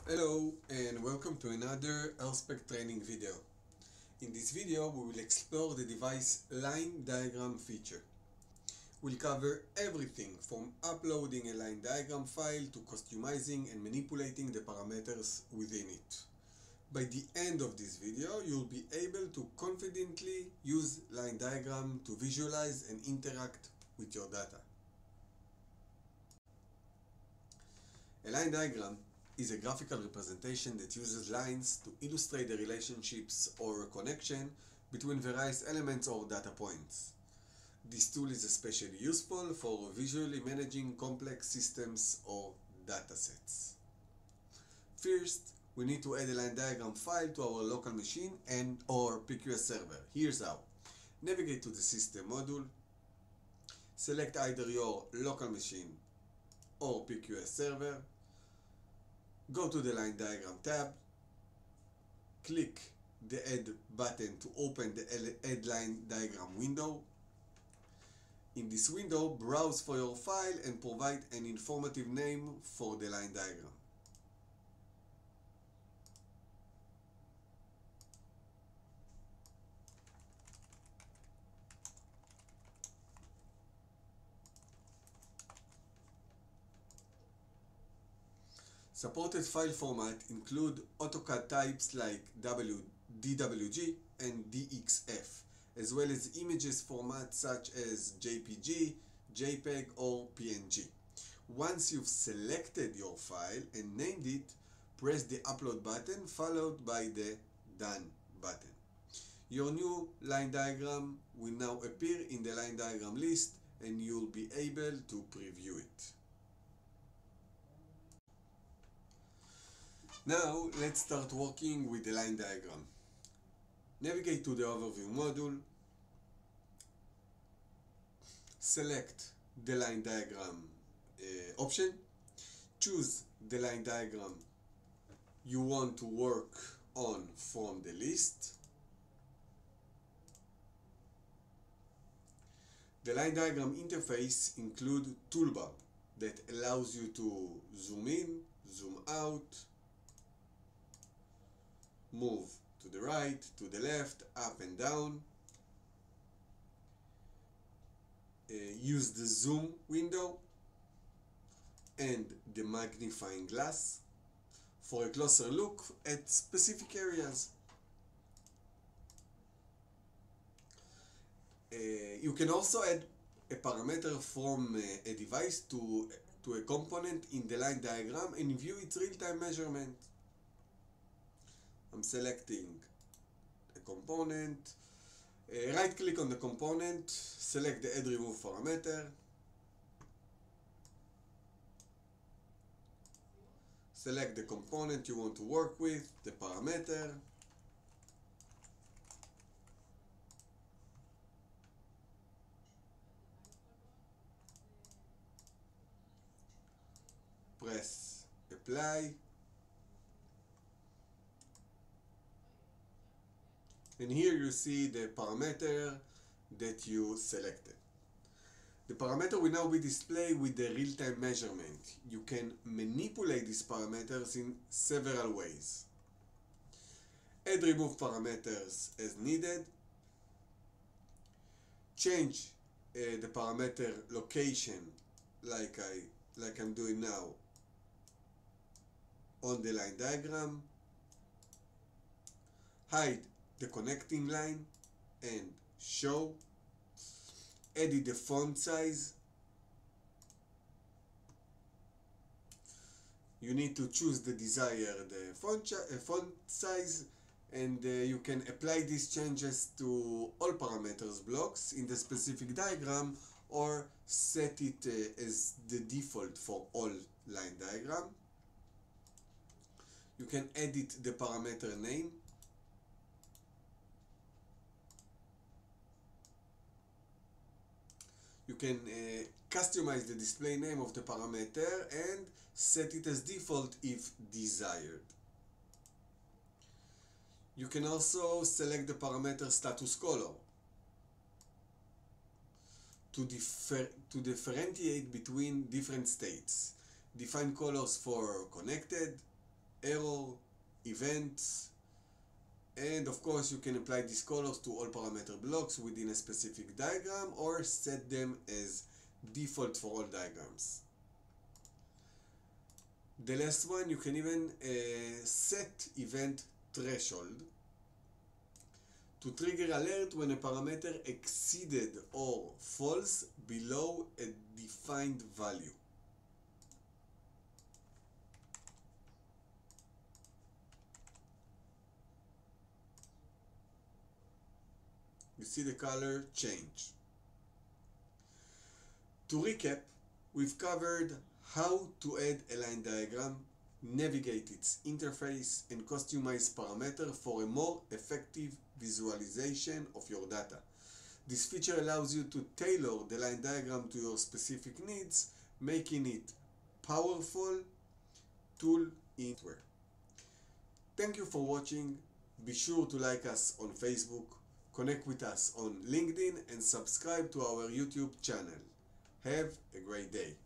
Hello and welcome to another Elspec training video. In this video we will explore the device line diagram feature. We'll cover everything from uploading a line diagram file to customizing and manipulating the parameters within it. By the end of this video you'll be able to confidently use line diagram to visualize and interact with your data. A line diagram is a graphical representation that uses lines to illustrate the relationships or connection between various elements or data points. This tool is especially useful for visually managing complex systems or datasets. First, we need to add a line diagram file to our local machine or PQS server. Here's how. Navigate to the system module, select either your local machine or PQS server, go to the line diagram tab, click the Add button to open the Add line diagram window. In this window, browse for your file and provide an informative name for the line diagram. Supported file format include AutoCAD types like DWG and DXF, as well as images formats such as JPG, JPEG or PNG. Once you've selected your file and named it, press the Upload button followed by the Done button. Your new line diagram will now appear in the line diagram list and you'll be able to preview it. Now let's start working with the line diagram. Navigate to the Overview module, select the line diagram option, choose the line diagram you want to work on from the list. The line diagram interface includes toolbar that allows you to zoom in, zoom out, move to the right, to the left, up and down. Use the zoom window and the magnifying glass for a closer look at specific areas. You can also add a parameter from a device to a component in the line diagram and view its real-time measurement. I'm selecting a component, right click on the component, select the Add Remove parameter, select the component you want to work with, the parameter, press Apply, and here you see the parameter that you selected. The parameter will now be displayed with the real-time measurement. You can manipulate these parameters in several ways. Add remove parameters as needed. Change the parameter location like I'm doing now on the line diagram. Hide the connecting line and show. Edit the font size. You need to choose the desired font size, and you can apply these changes to all parameters blocks in the specific diagram or set it as the default for all line diagram. You can edit the parameter name. You can customize the display name of the parameter and set it as default if desired. You can also select the parameter status color to differentiate between different states. Define colors for connected, error, events, and of course you can apply these colors to all parameter blocks within a specific diagram or set them as default for all diagrams. The last one, you can even set event threshold to trigger alert when a parameter exceeded or falls below a defined value. You see the color change. To recap, we've covered how to add a line diagram, navigate its interface, and customize parameters for a more effective visualization of your data. This feature allows you to tailor the line diagram to your specific needs, making it powerful tool in software. Thank you for watching. Be sure to like us on Facebook, connect with us on LinkedIn, and subscribe to our YouTube channel. Have a great day.